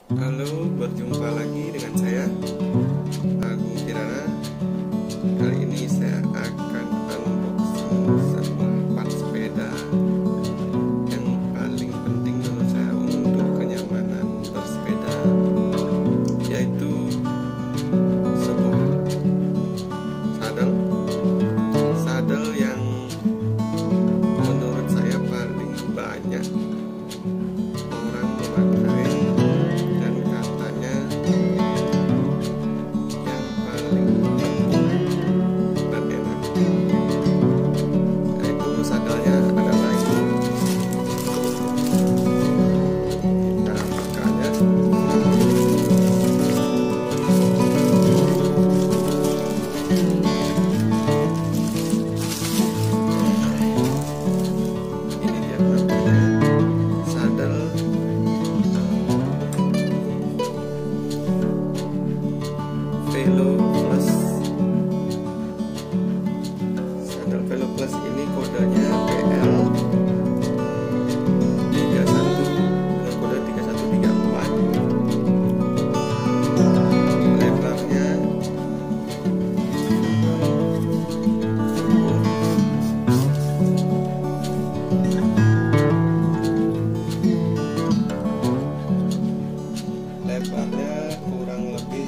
Halo, berjumpa lagi dengan saya Agung Kirana. Kali ini saya akan unboxing sebuah part sepeda yang paling penting menurut saya untuk kenyamanan bersepeda, yaitu sebuah sadel yang menurut saya paling banyak orang memakai. Sadel Velo Plus ini kodenya PL 31 dengan kode 3134. Lebarnya kurang lebih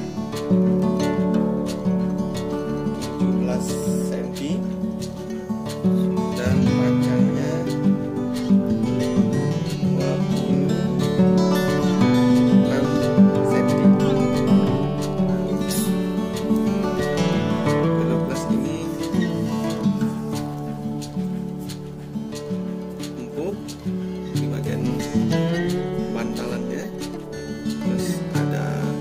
17 cm dan panjangnya 26 cm. Velo Plus ini empuk di bagian bantalannya, terus ada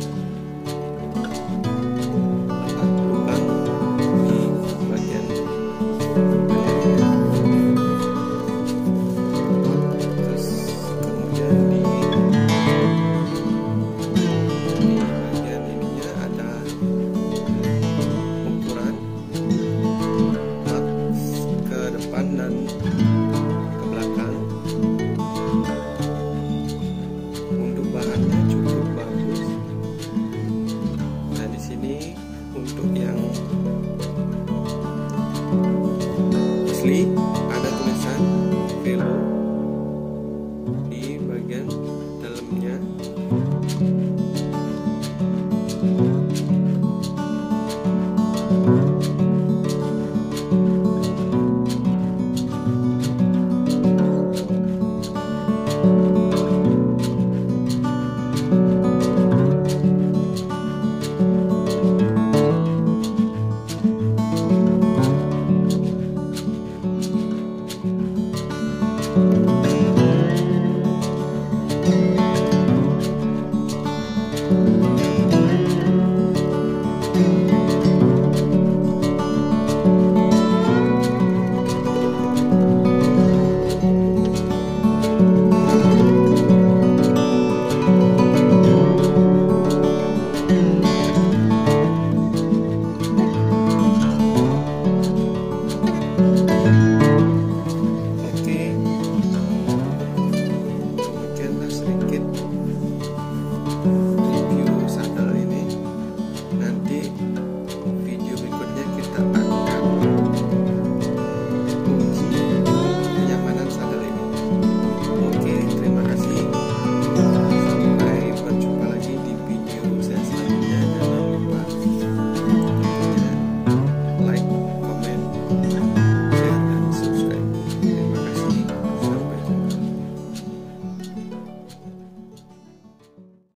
lubang di bagian belakangnya, terus kemudian di bagian ininya ada ukuran ke depan dan ke belakang. Untuk bahannya cukup bagus, dan di sini untuk yang asli ada tulisan Velo di bagian dalamnya.